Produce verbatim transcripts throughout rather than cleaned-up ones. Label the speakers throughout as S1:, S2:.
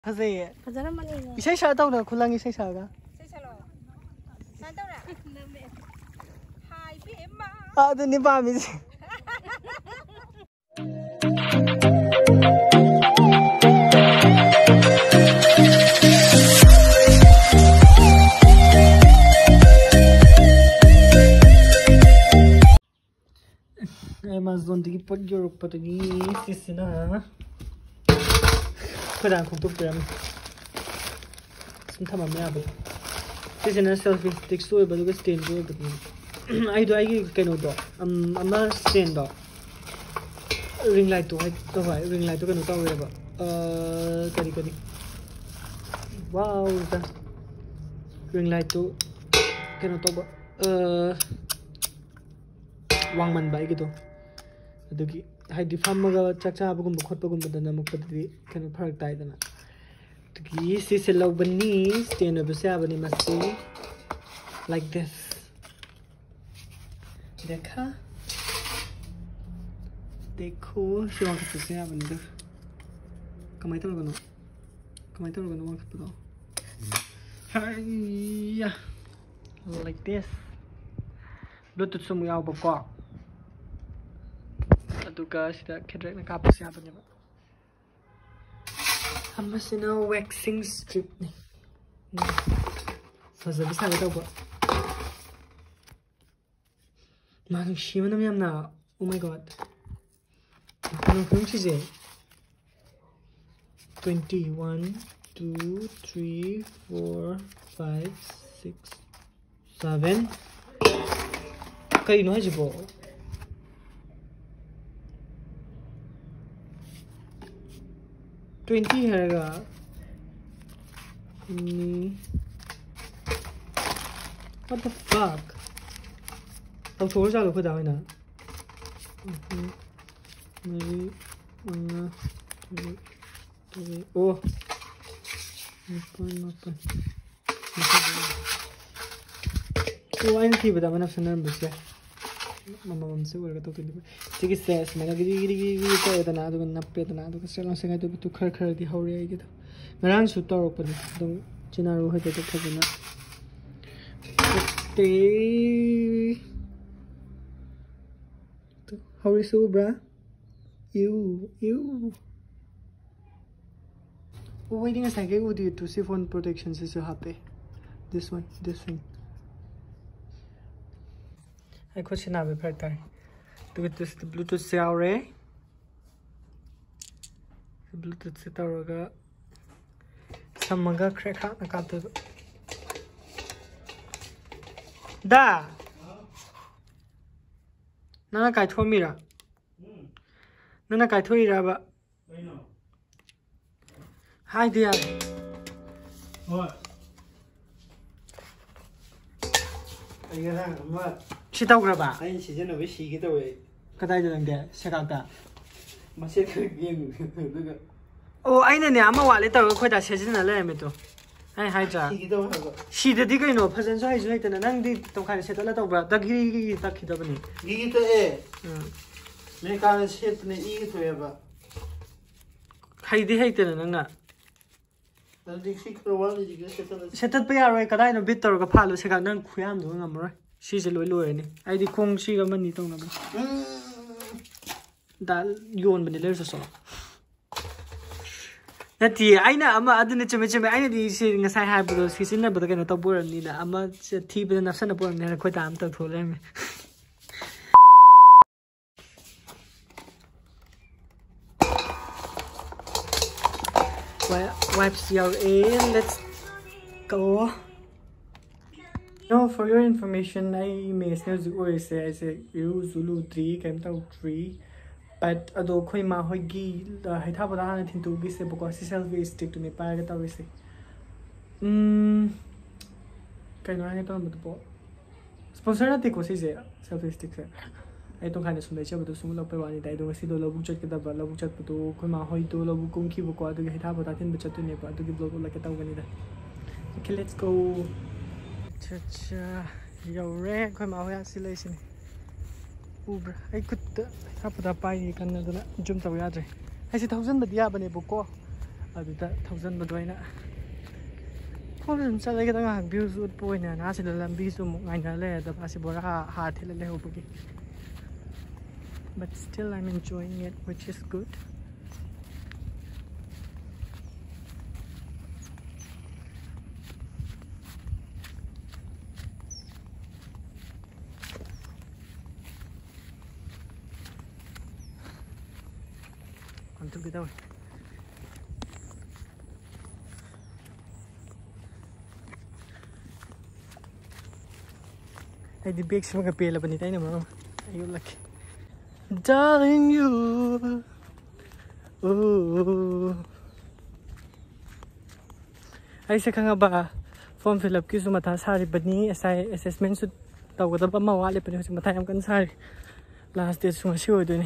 S1: Fazay.
S2: Fazana mani.
S1: Isay sa daw na kulang isay sa ga.
S2: Isay sa lo. Saan daw na? Hi, Bima.
S1: Ah, doon ni Bami. Amazon di pot Europe pot ni sisina. Kadang kung tupiram. Sumthama me abu. Sisina selfie stick so ba duga stain do ba. Ai do ai keno do. Am ama stain do. Ring light to ai to vai ring light to keno to we ba. Uh kadi kadi. Wow ta. Ring light to keno to ba. Uh wang man ba gitu. Adugi haidi fammaga chakcha bagum khotpagum badana mukpadi kanu pharak taidana adugi si se lobani stand up se abani masti like this dekha dekho se wang khotse se abani da kamai to gano kamai to gano wang khotdo hayya like this bluetooth sum yaw ba ko aduga sida kedrek na kapos ya banya ba hamasina waxing strip ni faza bisa ga ba mang shima nam yam na oh my god ano kung chije twenty-one two three four five six seven kai no hajibo twenty हैगा what the fuck अब थोड़ा सा लो खुद आवे ना मेरी ओ वो आइन थी बता मैंने सुना बस यार मम्मा हमसे वो लगा तो तो ठीक है सैस मैंने गिरी गिरी गिरी तो इतना तो नब्बे इतना तो चलो से तो तू खर खर दी हो रही है कि तो मेरा शूट तो ऊपर तो चिना रो है तो तो खजना ते तो how is you bra you you waiting a second would you to see phone protection is so happy this one this thing I could not be perfect. Do it this the Bluetooth se aure. The Bluetooth se taroga. Samaga crack na kato. Da. Nana kai tho mira. Nana kai tho ira ba. Hi dear.
S3: What? What?
S1: She talk about.
S3: I ain't seen a wish she get away.
S1: Kadai doing that. Check out that.
S3: My second game.
S1: Oh, I know. I'm a while later. Quite a season. I let me to. I hijack. She the digger no person so is right and then did to kind of set a lot of the giddy ducky double.
S3: Give it to air. Make our ship and eat to ever.
S1: Heidi hated and not. Set up by a kind of bit or a palo second and quam doing a more. She's a low any. I did Kong she a money tongue. That you own the letters or so. That ye, I know I didn't mention any of these saying as I have because he's in there, but I cannot talk word neither. I'm a tea with enough son of one and quite am to him. Well, wipes your in. Let's go. No, for your information, I may say I say you Zulu three, came out three, but although Koima Hogi, the Hitabada anything to be said because he selfie stick to me, Paragata we say. Hm, can I get on with the ball? Sponsor not take was his selfie stick. I don't kind of some lecture, but the soon of one, I don't see the Lobu check the Lobu chat to Koima Hoi to Lobu Kunki, Boko, to get Hitabata in the Chatuni, but to give logo like a Tawanida. Okay, let's go. Cha yo re khoi ma hoya silation Uber I could hapuda pai kan na jum taw ya dre I see thousand badiya bane buko aduda thousand badwaina phone chalai ga nga views ut poina na sila lambi su mo ngaina le da pa si bora ha thila le hobagi but still I'm enjoying it, which is good. Untuk kita weh. Ay di big semua kapela pa ni tayo naman. Ayun laki. Darling you. Oh. Ay sa kanga ba form fill up ki sumata sari bani asai assessment su taw ko ba mawali pa ni sumata am kan sari. Last day suma siyo do ni.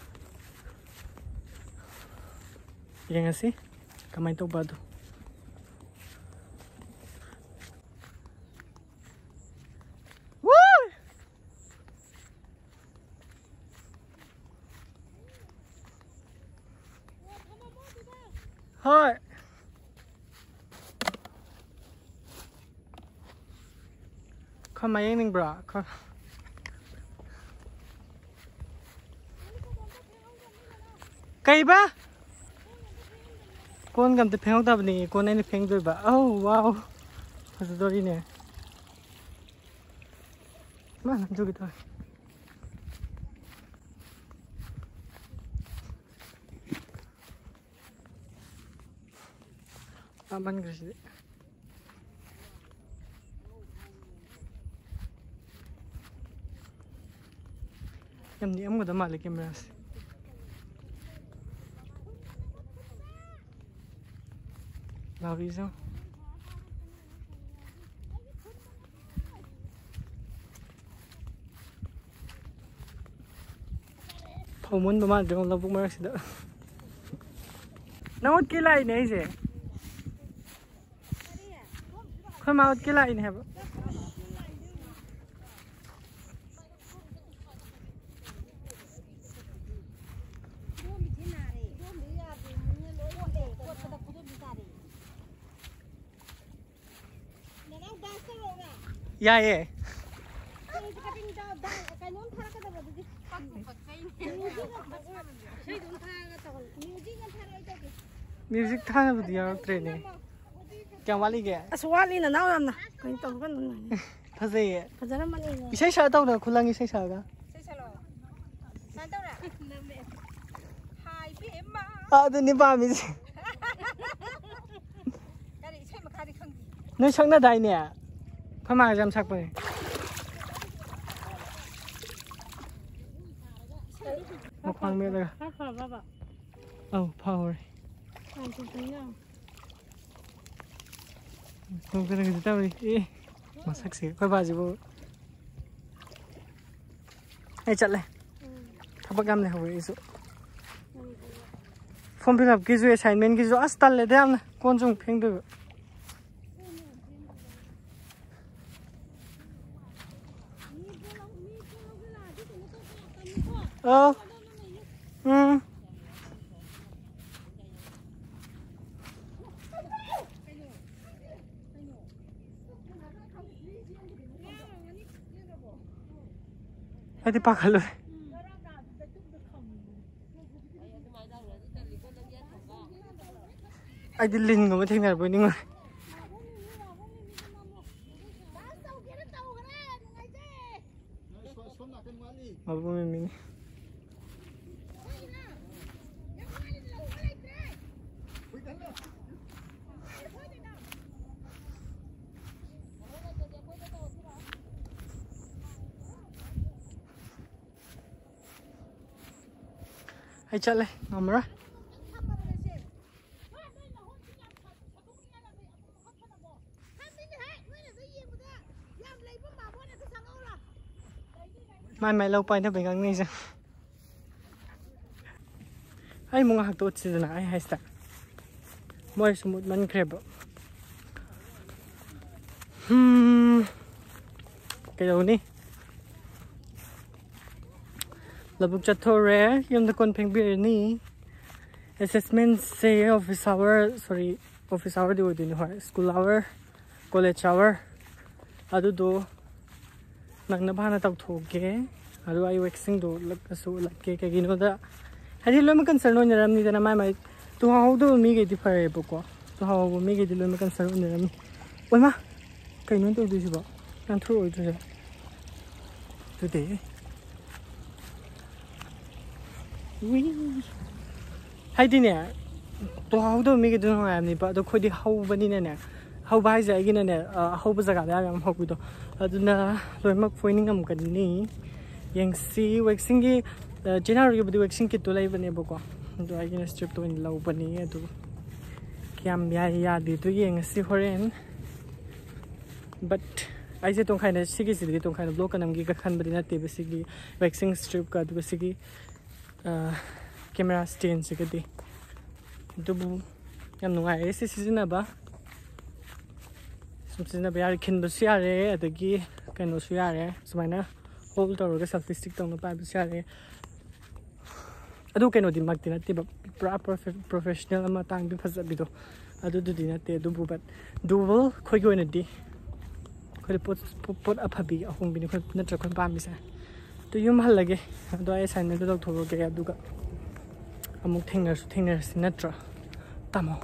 S1: Yang asih kamay to bado. Hi. Come my aiming bra. Come. Cây ba? Con cầm tới phèn tập này, con này phèn rồi ba. Oh wow. Thật sự đi nè. Mà làm cho cái thôi. Aman guys. Em ni em có tama lagi meras. Lawi sao? Phau muốn tama dengan lubuk meras dah. Nawat kilai ni je. Come out kila in have. Yeah, yeah. Music tha na diya training. Kya wali gaya?
S2: Aswali na naw na. Kani to kan na.
S1: Phase.
S2: Phajara mani na.
S1: Isai sa taw na khulang isai sa ga.
S2: Isai sa lo. San taw ra. Name. Hai pi emma.
S1: Ah, du ni ba mi.
S2: Kari isai ma khari khang.
S1: Noi sang na dai ne. Phama jam sak pa. Mo khang me la.
S2: Ha pha ba ba.
S1: Oh, power.
S2: Ai tu punya.
S1: Không có người ta đi mà sắc xí quay vào gì vô hay chặt lại thắp bác gam này hồi số form fill up cái gì assignment cái gì astal lại đem này con dùng phèn được ờ ừ Ay, di pa kalo. Ay, di lin ko mating na po ningo. Mabu mimi. Ay chale, amra. Mai mai lâu quay nó bị ngang này sao? Ay mga hagtot sila na ay haysta. Moy sumut man krebo. Hmm. Kaya ni. Labuk chat thore, yung na kon peng beer ni. assessment say office hour sorry office hour di odin hoy school hour college hour adu do nangna bhana tak thoge adu ai waxing do lak so lak ke ke gino da hadi lo ma concern on ram ni da mai mai tu how do mi ge di fare boko tu how mi ge di lo ma concern on ram ni oi ma kai non to du si ba kan thro oi tu tu de wi hai di ne to how do mi ge do no am ni ba do khoi di how ba ni ne ne how ba ai ja gi ne ne how ba jaga da am how bu do aduna loi mak foining am kan ni yang si waxing gi January bu waxing kit to lai bane boko do ai gina strip to in low bani adu kyam ya ya di to yang si horen but ai se tong khaina sigi sigi tong khaina block kanam gi ka khan bari na te basically waxing strip ka du basically camera stand se kadi du bu yam nungai se season ba sum season ba yar kin ba si yare adagi kano su yare sumaina hold tawra selfie stick tong pa ba si yare adu keno di magti na te ba professional ama tang bi phasa bi do adu du di na te du bu bat du will khoi go na di khoi pot pot aphabi ahung bi ni khoi na tra khoi pa mi sa to yum hal lage adu ai assignment do thoro ge adu ga amuk thengna su thengna sin na tra tamo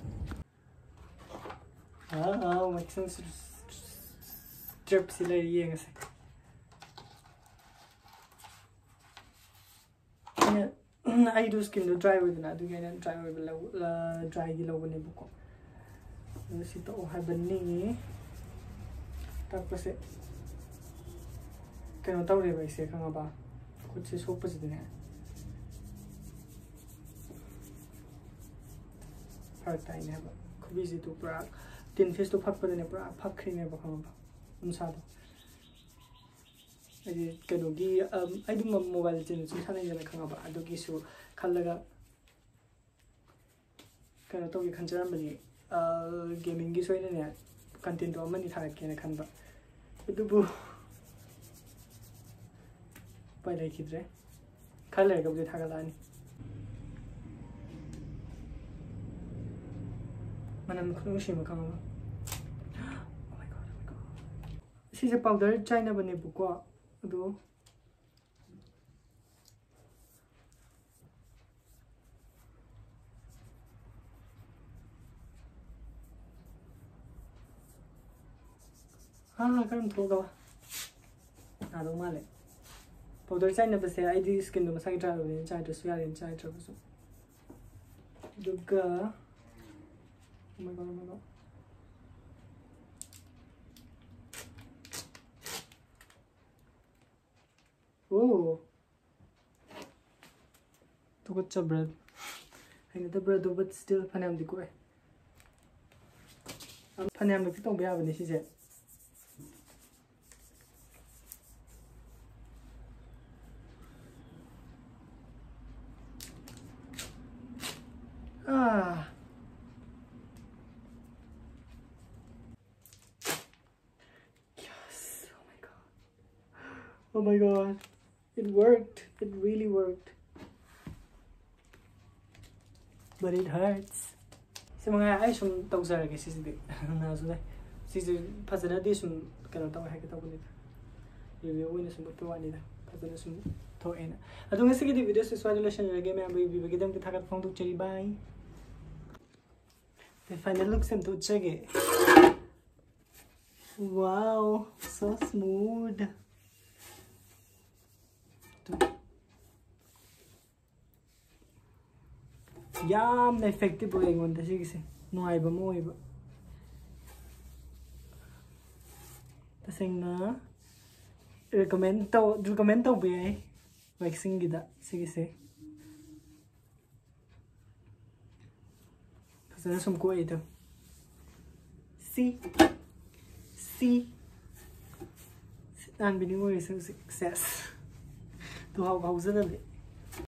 S1: ah ah waxing strip sila yeng ase I do skin to dry with na do get dry with la dry di low ne buko si to ha bani tapos e kano taw re bai se kanga ba khud se so pas de ne part time ne ba khubi si to pra tin face to phak pa de ne pra phak khri ne ba kanga ba um sa do ai kano gi um ai dum mobile chen su thana ne kanga ba adu gi su khallaga kano to gi khanjaram bani uh gaming gi soina ne content to mani thara ke ne khanba adu bu pai lai kidre khala ga bu thaga lani manam khunu shi ma kanga oh my god oh my god si se powder china bane bu ko adu ah karam thoga na do male powder china ba se id skin do masang tra ro chai to suya ren chai tra so duga oh my god oh my god oh to got cha bread I got the bread but still panam di ko am panam lo ki tong ba ba ni si se ah yes oh my god oh my god it worked it really worked but it hurts se mga ai sum tau zar ge si de na so dai si si phasana di sum kana tau ha ke tau ni review win sum to wani da phasana sum to ena adu ngasi ge video se solution ge me ambi bi ge dam ke thakat phong tu cheri bye the final look sem to chege wow so smooth yam effective boy ngon da sig se no ai ba mo ai ba ta sing na recommend to recommend to be ai waxing gida sig se pasana sum ko ito see see ang biningo is success to how how zana